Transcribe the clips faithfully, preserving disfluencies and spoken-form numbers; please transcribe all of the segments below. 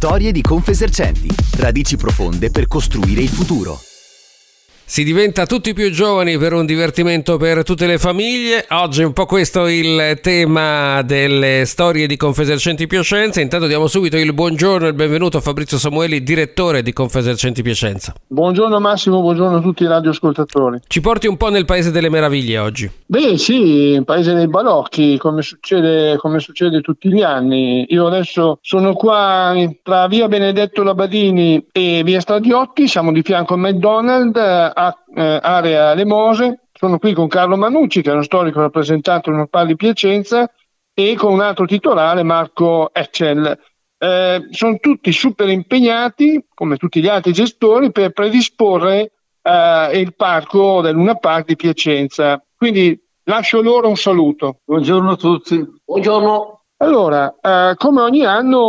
Storie di Confesercenti, radici profonde per costruire il futuro. Si diventa tutti più giovani per un divertimento per tutte le famiglie. Oggi è un po' questo il tema delle storie di Confesercenti Piacenza. Intanto diamo subito il buongiorno e il benvenuto a Fabrizio Samueli, direttore di Confesercenti Piacenza. Buongiorno Massimo, buongiorno a tutti i radioascoltatori. Ci porti un po' nel paese delle meraviglie oggi? Beh sì, il paese dei balocchi, come succede, come succede tutti gli anni. Io adesso sono qua tra via Benedetto Labadini e via Stradiotti, siamo di fianco a McDonald's, a eh, area Le Mose. Sono qui con Carlo Manucci, che è uno storico rappresentante del Nopal di Piacenza, e con un altro titolare, Marco Etchel. Eh, sono tutti super impegnati, come tutti gli altri gestori, per predisporre eh, il parco del Luna Park di Piacenza. Quindi lascio loro un saluto. Buongiorno a tutti. Buongiorno. Allora, eh, come ogni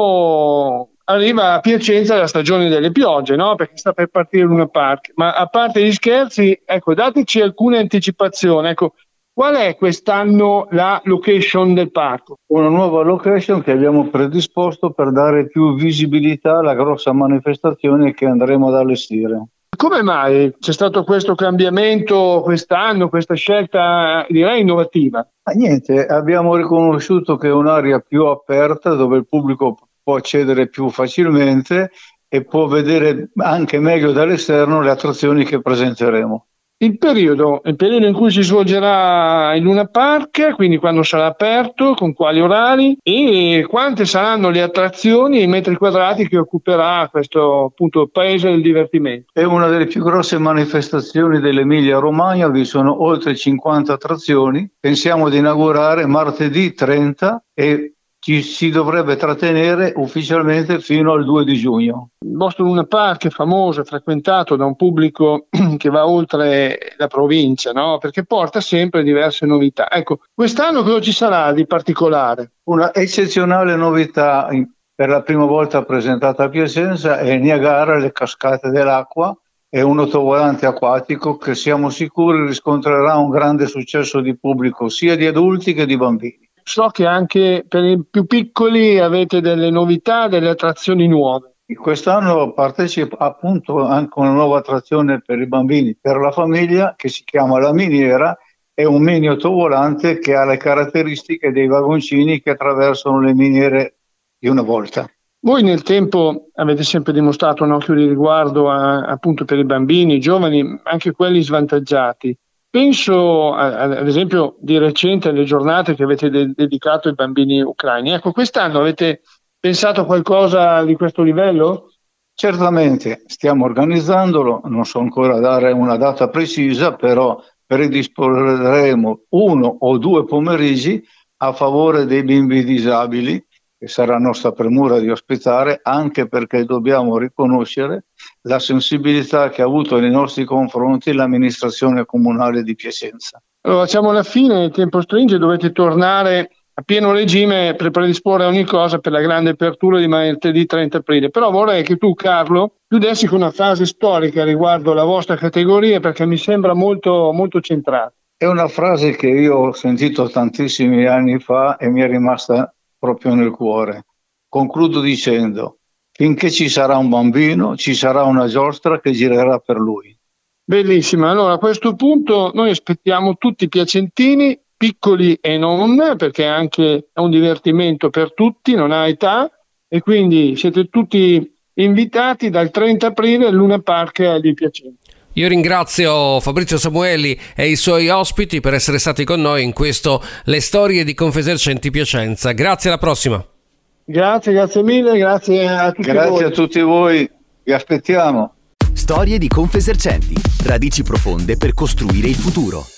anno arriva a Piacenza la stagione delle piogge, no? Perché sta per partire il Luna Park. Ma a parte gli scherzi, ecco, dateci alcune anticipazioni. Ecco, qual è quest'anno la location del parco? Una nuova location che abbiamo predisposto per dare più visibilità alla grossa manifestazione che andremo ad allestire. Come mai c'è stato questo cambiamento quest'anno, questa scelta direi innovativa? Ah, niente, abbiamo riconosciuto che è un'area più aperta dove il pubblico può accedere più facilmente e può vedere anche meglio dall'esterno le attrazioni che presenteremo. Il periodo, il periodo in cui si svolgerà il Luna Park, quindi quando sarà aperto, con quali orari e quante saranno le attrazioni e i metri quadrati che occuperà questo appunto paese del divertimento. È una delle più grosse manifestazioni dell'Emilia Romagna, vi sono oltre cinquanta attrazioni. Pensiamo di inaugurare martedì trenta e ci si dovrebbe trattenere ufficialmente fino al due di giugno. Il vostro Luna Park è famoso e frequentato da un pubblico che va oltre la provincia, no? Perché porta sempre diverse novità. Ecco, quest'anno cosa ci sarà di particolare? Una eccezionale novità per la prima volta presentata a Piacenza è Niagara, le cascate dell'acqua. È un autovolante acquatico che siamo sicuri riscontrerà un grande successo di pubblico, sia di adulti che di bambini. So che anche per i più piccoli avete delle novità, delle attrazioni nuove. Quest'anno partecipa appunto anche una nuova attrazione per i bambini, per la famiglia, che si chiama La Miniera. È un mini autovolante che ha le caratteristiche dei vagoncini che attraversano le miniere di una volta. Voi nel tempo avete sempre dimostrato un occhio di riguardo a, appunto per i bambini, i giovani, anche quelli svantaggiati. Penso ad esempio di recente alle giornate che avete de- dedicato ai bambini ucraini. Ecco, quest'anno avete pensato a qualcosa di questo livello? Certamente, stiamo organizzandolo, non so ancora dare una data precisa, però predisporremo uno o due pomeriggi a favore dei bimbi disabili, che sarà nostra premura di ospitare, anche perché dobbiamo riconoscere la sensibilità che ha avuto nei nostri confronti l'amministrazione comunale di Piacenza. Allora, siamo alla fine, il tempo stringe, dovete tornare a pieno regime per predisporre ogni cosa per la grande apertura di martedì trenta aprile. Però vorrei che tu, Carlo, chiudessi con una frase storica riguardo la vostra categoria, perché mi sembra molto, molto centrata. È una frase che io ho sentito tantissimi anni fa e mi è rimasta proprio nel cuore. Concludo dicendo: finché ci sarà un bambino, ci sarà una giostra che girerà per lui. Bellissima. Allora, a questo punto noi aspettiamo tutti i piacentini, piccoli e non, perché anche è un divertimento per tutti, non ha età, e quindi siete tutti invitati dal trenta aprile al Luna Park di Piacenza. Io ringrazio Fabrizio Samueli e i suoi ospiti per essere stati con noi in questo Le Storie di Confesercenti Piacenza. Grazie, alla prossima. Grazie, grazie mille, grazie a tutti grazie voi. Grazie a tutti voi, vi aspettiamo. Storie di Confesercenti, radici profonde per costruire il futuro.